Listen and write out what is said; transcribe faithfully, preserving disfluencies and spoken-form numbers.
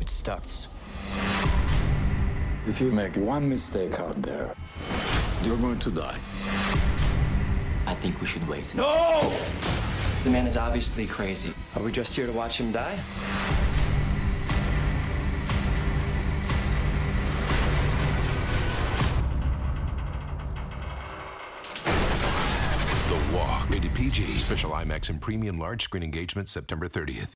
starts. If you make one mistake out there, you're going to die. I think we should wait. No! The man is obviously crazy. Are we just here to watch him die? The Walk. Rated P G. Special IMAX and premium large screen engagement September thirtieth.